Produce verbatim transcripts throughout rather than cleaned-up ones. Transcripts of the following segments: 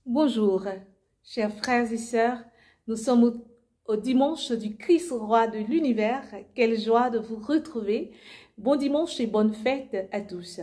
Bonjour, chers frères et sœurs, nous sommes au, au dimanche du Christ roi de l'univers. Quelle joie de vous retrouver. Bon dimanche et bonne fête à tous.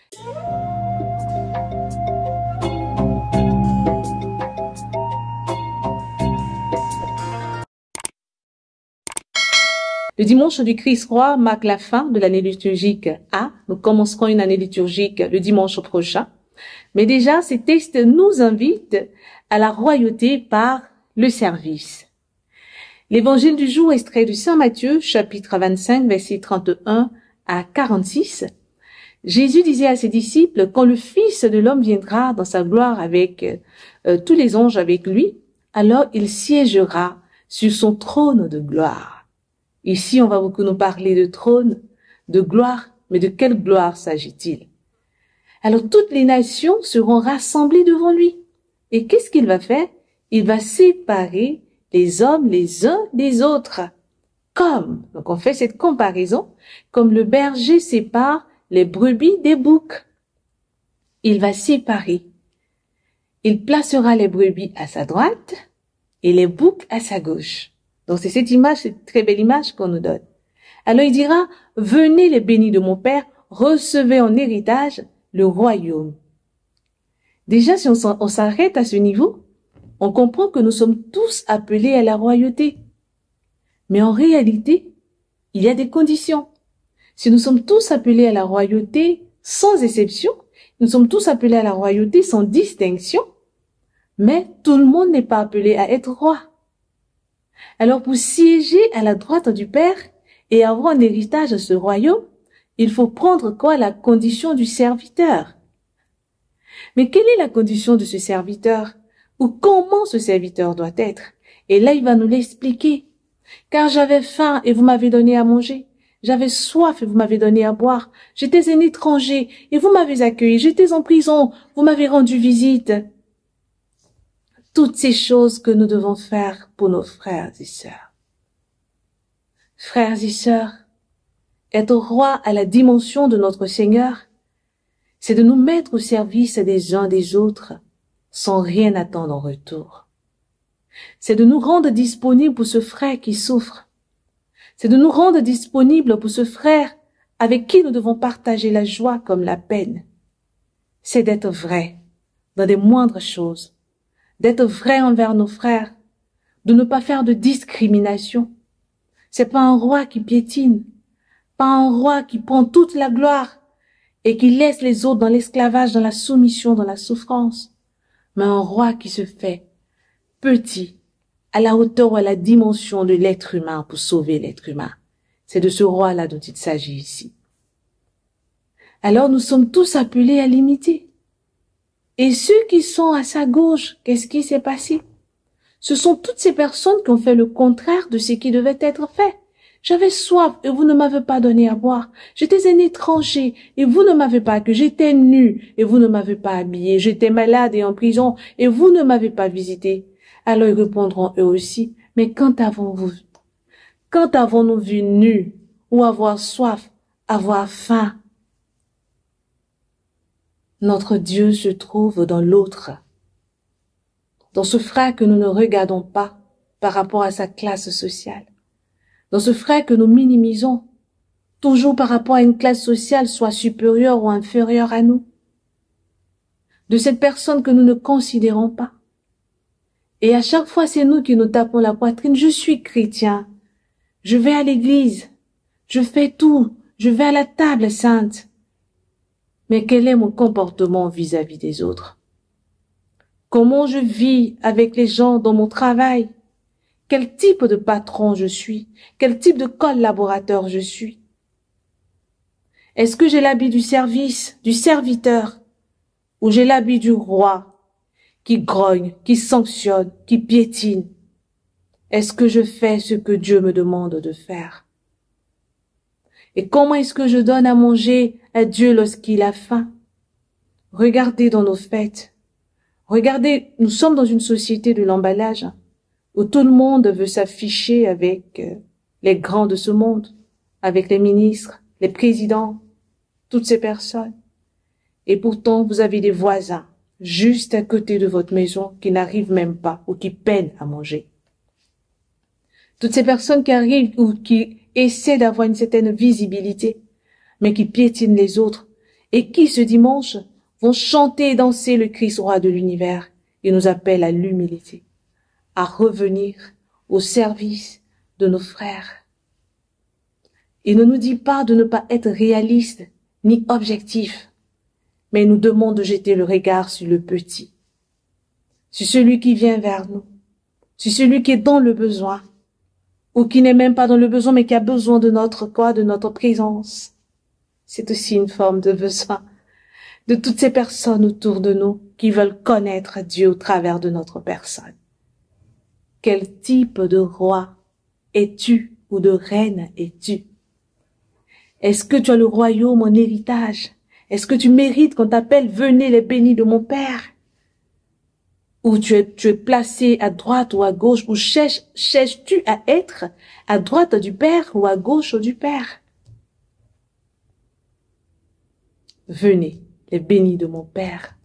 Le dimanche du Christ roi marque la fin de l'année liturgique A. Nous commencerons une année liturgique le dimanche prochain. Mais déjà, ces textes nous invitent à la royauté par le service. L'évangile du jour extrait de Saint Matthieu, chapitre vingt-cinq, versets trente-et-un à quarante-six. Jésus disait à ses disciples, quand le Fils de l'homme viendra dans sa gloire avec euh, tous les anges avec lui, alors il siégera sur son trône de gloire. Ici, on va beaucoup nous parler de trône, de gloire, mais de quelle gloire s'agit-il? Alors toutes les nations seront rassemblées devant lui. Et qu'est-ce qu'il va faire? Il va séparer les hommes les uns des autres. Comme, donc on fait cette comparaison, comme le berger sépare les brebis des boucs. Il va séparer. Il placera les brebis à sa droite et les boucs à sa gauche. Donc c'est cette image, cette très belle image qu'on nous donne. Alors il dira, venez les bénis de mon Père, recevez en héritage le royaume. Déjà, si on s'arrête à ce niveau, on comprend que nous sommes tous appelés à la royauté. Mais en réalité, il y a des conditions. Si nous sommes tous appelés à la royauté sans exception, nous sommes tous appelés à la royauté sans distinction, mais tout le monde n'est pas appelé à être roi. Alors pour siéger à la droite du Père et avoir en héritage de ce royaume, il faut prendre quoi? La condition du serviteur. Mais quelle est la condition de ce serviteur? Ou comment ce serviteur doit être? Et là, il va nous l'expliquer. Car j'avais faim et vous m'avez donné à manger. J'avais soif et vous m'avez donné à boire. J'étais un étranger et vous m'avez accueilli. J'étais en prison, vous m'avez rendu visite. Toutes ces choses que nous devons faire pour nos frères et sœurs. Frères et sœurs, être roi à la dimension de notre Seigneur, c'est de nous mettre au service des uns des autres sans rien attendre en retour. C'est de nous rendre disponibles pour ce frère qui souffre. C'est de nous rendre disponibles pour ce frère avec qui nous devons partager la joie comme la peine. C'est d'être vrai dans des moindres choses, d'être vrai envers nos frères, de ne pas faire de discrimination. C'est pas un roi qui piétine, pas un roi qui prend toute la gloire et qui laisse les autres dans l'esclavage, dans la soumission, dans la souffrance, mais un roi qui se fait petit, à la hauteur ou à la dimension de l'être humain pour sauver l'être humain. C'est de ce roi-là dont il s'agit ici. Alors nous sommes tous appelés à l'imiter. Et ceux qui sont à sa gauche, qu'est-ce qui s'est passé? Ce sont toutes ces personnes qui ont fait le contraire de ce qui devait être fait. J'avais soif et vous ne m'avez pas donné à boire. J'étais un étranger et vous ne m'avez pas accueilli. J'étais nu et vous ne m'avez pas habillé. J'étais malade et en prison et vous ne m'avez pas visité. Alors ils répondront eux aussi, mais quand avons-vous, quand avons-nous vu nus ou avoir soif, avoir faim? Notre Dieu se trouve dans l'autre, dans ce frère que nous ne regardons pas par rapport à sa classe sociale. Dans ce frère que nous minimisons, toujours par rapport à une classe sociale soit supérieure ou inférieure à nous. De cette personne que nous ne considérons pas. Et à chaque fois, c'est nous qui nous tapons la poitrine. Je suis chrétien. Je vais à l'église. Je fais tout. Je vais à la table sainte. Mais quel est mon comportement vis-à-vis des autres? Comment je vis avec les gens dans mon travail? Quel type de patron je suis? Quel type de collaborateur je suis? Est-ce que j'ai l'habit du service, du serviteur, ou j'ai l'habit du roi qui grogne, qui sanctionne, qui piétine? Est-ce que je fais ce que Dieu me demande de faire? Et comment est-ce que je donne à manger à Dieu lorsqu'il a faim? Regardez dans nos fêtes. Regardez, nous sommes dans une société de l'emballage, où tout le monde veut s'afficher avec les grands de ce monde, avec les ministres, les présidents, toutes ces personnes. Et pourtant, vous avez des voisins juste à côté de votre maison, qui n'arrivent même pas ou qui peinent à manger. Toutes ces personnes qui arrivent ou qui essaient d'avoir une certaine visibilité, mais qui piétinent les autres, et qui, ce dimanche, vont chanter et danser le Christ roi de l'univers. Il nous appelle à l'humilité, à revenir au service de nos frères. Il ne nous dit pas de ne pas être réaliste ni objectif, mais il nous demande de jeter le regard sur le petit, sur celui qui vient vers nous, sur celui qui est dans le besoin, ou qui n'est même pas dans le besoin, mais qui a besoin de notre quoi, de notre présence. C'est aussi une forme de besoin de toutes ces personnes autour de nous qui veulent connaître Dieu au travers de notre personne. Quel type de roi es-tu ou de reine es-tu? Est-ce que tu as le royaume en héritage? Est-ce que tu mérites qu'on t'appelle « Venez les bénis de mon Père » ou tu es, tu es placé à droite ou à gauche, ou cherches, cherches-tu à être à droite du Père ou à gauche du Père? Venez les bénis de mon Père.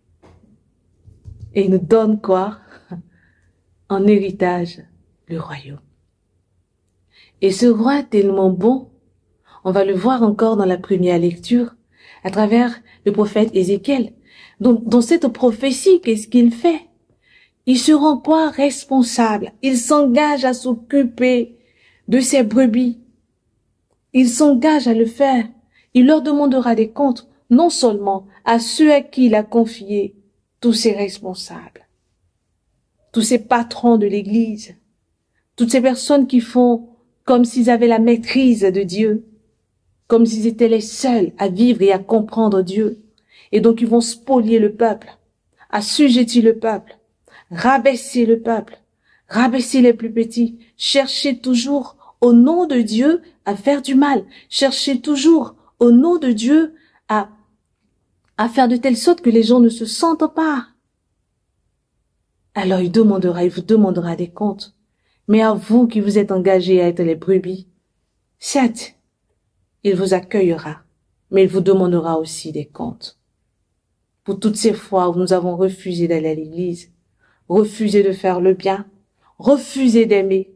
Et il nous donne quoi? En héritage, le royaume. Et ce roi tellement bon, on va le voir encore dans la première lecture, à travers le prophète Ézéchiel. Donc, dans cette prophétie, qu'est-ce qu'il fait? Il se rend quoi? Responsable. Il s'engage à s'occuper de ses brebis. Il s'engage à le faire. Il leur demandera des comptes, non seulement à ceux à qui il a confié tous ses responsables, tous ces patrons de l'Église, toutes ces personnes qui font comme s'ils avaient la maîtrise de Dieu, comme s'ils étaient les seuls à vivre et à comprendre Dieu. Et donc ils vont spolier le peuple, assujettir le peuple, rabaisser le peuple, rabaisser les plus petits, chercher toujours au nom de Dieu à faire du mal, chercher toujours au nom de Dieu à, à faire de telle sorte que les gens ne se sentent pas. Alors il demandera, il vous demandera des comptes. Mais à vous qui vous êtes engagés à être les brebis, certes, il vous accueillera, mais il vous demandera aussi des comptes. Pour toutes ces fois où nous avons refusé d'aller à l'église, refusé de faire le bien, refusé d'aimer,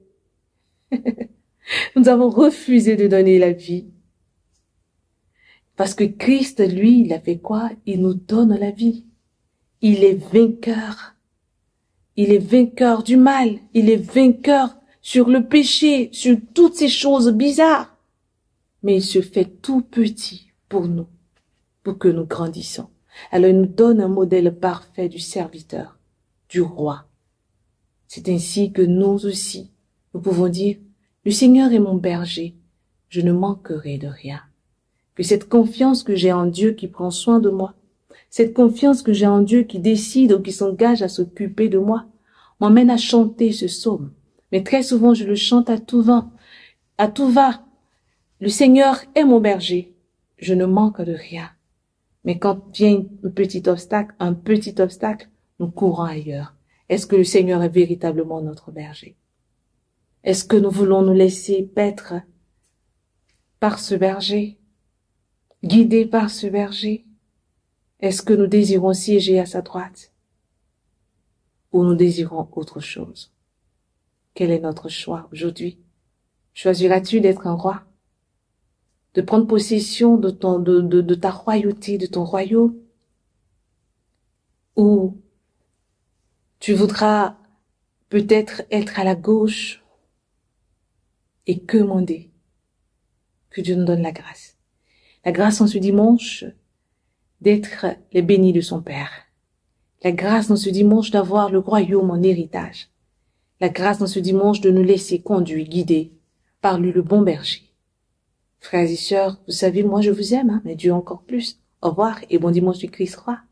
nous avons refusé de donner la vie. Parce que Christ, lui, il a fait quoi? Il nous donne la vie. Il est vainqueur. Il est vainqueur du mal. Il est vainqueur sur le péché, sur toutes ces choses bizarres. Mais il se fait tout petit pour nous, pour que nous grandissons. Alors il nous donne un modèle parfait du serviteur, du roi. C'est ainsi que nous aussi, nous pouvons dire, le Seigneur est mon berger, je ne manquerai de rien. Que cette confiance que j'ai en Dieu qui prend soin de moi, cette confiance que j'ai en Dieu qui décide ou qui s'engage à s'occuper de moi, m'emmène à chanter ce psaume. Mais très souvent, je le chante à tout vent, à tout va. Le Seigneur est mon berger, je ne manque de rien. Mais quand vient un petit obstacle, un petit obstacle, nous courons ailleurs. Est-ce que le Seigneur est véritablement notre berger? Est-ce que nous voulons nous laisser paître par ce berger, guidés par ce berger? Est-ce que nous désirons siéger à sa droite? Ou nous désirons autre chose? Quel est notre choix aujourd'hui? Choisiras-tu d'être un roi? De prendre possession de, ton, de, de, de ta royauté, de ton royaume? Ou tu voudras peut-être être à la gauche et quemander? Que Dieu nous donne la grâce. La grâce en ce dimanche d'être les bénis de son Père. La grâce dans ce dimanche d'avoir le royaume en héritage. La grâce dans ce dimanche de nous laisser conduire, guider par lui le bon berger. Frères et sœurs, vous savez, moi je vous aime, hein, mais Dieu encore plus. Au revoir et bon dimanche du Christ roi.